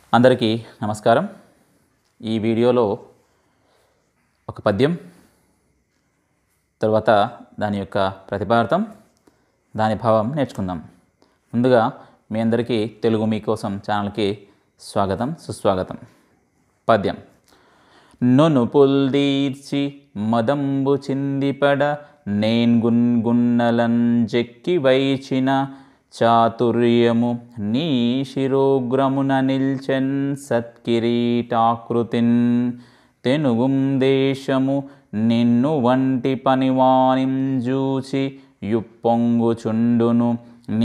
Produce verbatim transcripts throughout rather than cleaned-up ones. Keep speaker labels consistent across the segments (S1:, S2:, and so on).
S1: అందరికీ నమస్కారం. ఈ వీడియోలో ఒక పద్యం, తర్వాత దాని యొక్క ప్రతిపార్థం, దాని భావం నేర్చుకుందాం. ముందుగా మీ అందరికీ తెలుగు మీకోసం ఛానల్కి స్వాగతం, సుస్వాగతం. పద్యం. నొనుపుల్దీర్చి మదంబు చిందిపడ నేన్ గున్గున్నలన్ జెక్కి వైచిన చాతుర్యము నీ శిరోగ్రమున నిల్చెన్ సత్కిరీటాకృతిన్ తెనుగుం దేశము నిన్ను వంటి పనివానిం జూచి యుప్పొంగుచుండును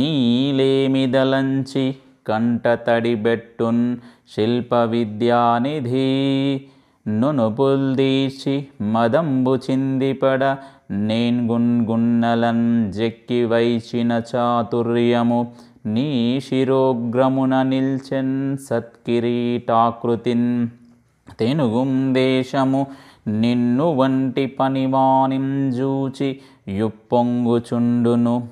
S1: నీలేమిదలంచి కంట తడిబెట్టున్ శిల్ప విద్యానిధి. నొనుపుల్దీర్చి మదంబు చిందిపడ నేన్ గున్గున్నలన్ జెక్కి వైచిన చాతుర్యము నీ శిరోగ్రమున నిల్చెన్ సత్కిరీటాకృతిన్ తెనుగుం దేశము నిన్ను వంటి పనివానిం జూచి యుప్పొంగుచుండును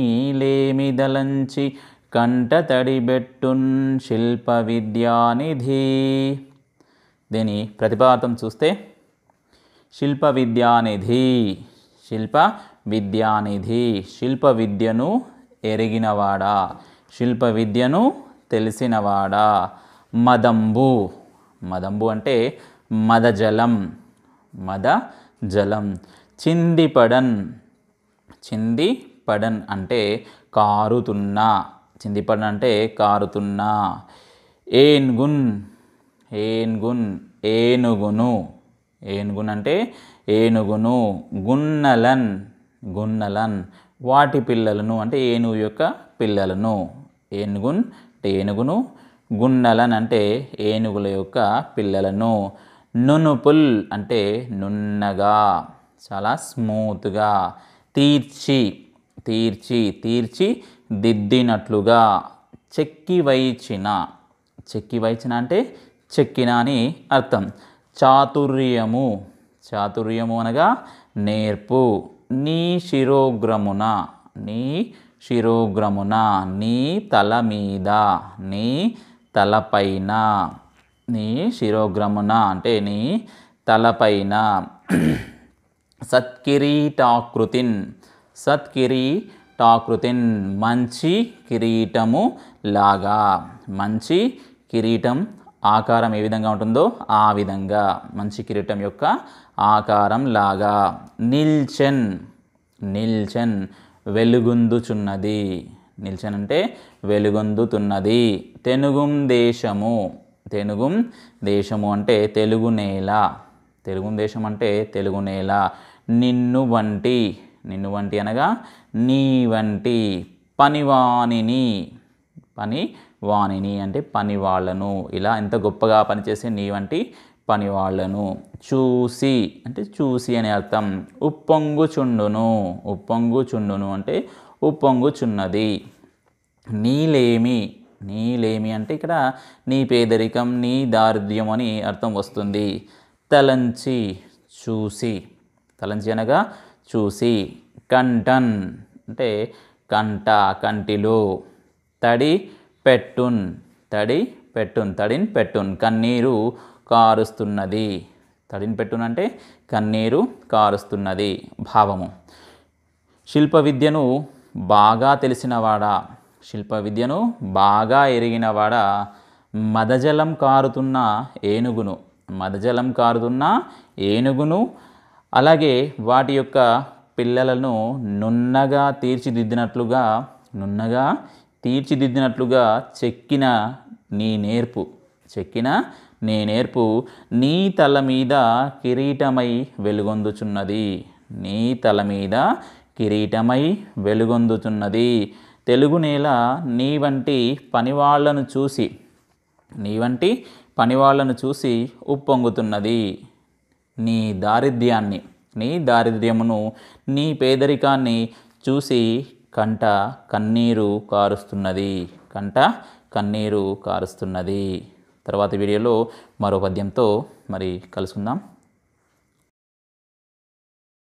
S1: నీలేమిదలంచి కంట తడిబెట్టున్ శిల్ప విద్యానిధి. దీని ప్రతిపార్థం చూస్తే, శిల్ప విద్యానిధి, శిల్ప విద్యానిధి, శిల్ప విద్యను ఎరిగినవాడా, శిల్ప విద్యను తెలిసినవాడా. మదంబు, మదంబు అంటే మదజలం, మద జలం. చిందిపడన్, చిందిపడన్ అంటే కారుతున్నా, చిందిపడన్ అంటే కారుతున్నా. ఏన్గున్, ఏన్గున్ ఏనుగును, ఏనుగున్ అంటే ఏనుగును. గున్నలన్, గున్నలన్ వాటి పిల్లలను అంటే ఏనుగు యొక్క పిల్లలను. ఏనుగున్ అంటే ఏనుగును, గున్నలన్ అంటే ఏనుగుల యొక్క పిల్లలను. నునుపుల్ అంటే నున్నగా, చాలా స్మూత్గా. తీర్చి, తీర్చి తీర్చి దిద్దినట్లుగా. చెక్కి వైచిన, చెక్కి వైచిన అంటే చెక్కిన అని అర్థం. చాతుర్యము, చాతుర్యము అనగా నేర్పు. నీ శిరోగ్రమున, నీ శిరోగ్రమున నీ తల మీద, నీ తలపైన, నీ శిరోగ్రమున అంటే నీ తలపైన. సత్కిరీటాకృతిన్, సత్కిరీటాకృతిన్ మంచి కిరీటము లాగా. మంచి కిరీటం ఆకారం ఏ విధంగా ఉంటుందో ఆ విధంగా, మంచి కిరీటం యొక్క ఆకారం లాగా. నిల్చెన్, నిల్చెన్ వెలుగొందుచున్నది, నిల్చెన్ అంటే వెలుగొందుతున్నది. తెనుగుం దేశము, తెనుగుం దేశము అంటే తెలుగు నేల, తెలుగు దేశం అంటే తెలుగు నేల. నిన్ను వంటి, నిన్ను వంటి అనగా నీ వంటి. పనివానిని, పని వాణిని అంటే పని వాళ్ళను, ఇలా ఎంత గొప్పగా పనిచేసే నీ వంటి పని వాళ్ళను. చూసి అంటే చూసి అనే అర్థం. ఉప్పొంగుచుండును, ఉప్పొంగుచుండును అంటే ఉప్పొంగుచున్నది. నీలేమి, నీలేమి అంటే ఇక్కడ నీ పేదరికం, నీ దారిద్ర్యం అని అర్థం వస్తుంది. తలంచి చూసి, తలంచి అనగా చూసి. కంటన్ అంటే కంట, కంటిలో. తడి పెట్టున్, తడి పెట్టున్ తడిన్ పెట్టున్ కన్నీరు కారుస్తున్నది. తడిన్ పెట్టున్ అంటే కన్నీరు కారుస్తున్నది. భావము. శిల్ప విద్యను బాగా తెలిసినవాడా, శిల్ప విద్యను బాగా ఎరిగినవాడా. మదజలం కారుతున్న ఏనుగును, మదజలం కారుతున్న ఏనుగును అలాగే వాటి యొక్క పిల్లలను నున్నగా తీర్చిదిద్దినట్లుగా, నున్నగా తీర్చిదిద్దినట్లుగా చెక్కిన నీ నేర్పు, చెక్కిన నీ నేర్పు నీ తల మీద కిరీటమై వెలుగొందుచున్నది, నీ తల మీద కిరీటమై వెలుగొందుతున్నది. తెలుగు నేల నీ వంటి పనివాళ్లను చూసి, నీ వంటి పనివాళ్లను చూసి ఉప్పొంగుతున్నది. నీ దారిద్ర్యాన్ని, నీ దారిద్ర్యమును, నీ పేదరికాన్ని చూసి కంట కన్నీరు కారుస్తున్నది, కంట కన్నీరు కారుస్తున్నది. తర్వాత వీడియోలో మరో పద్యంతో మరి కలుసుకుందాం.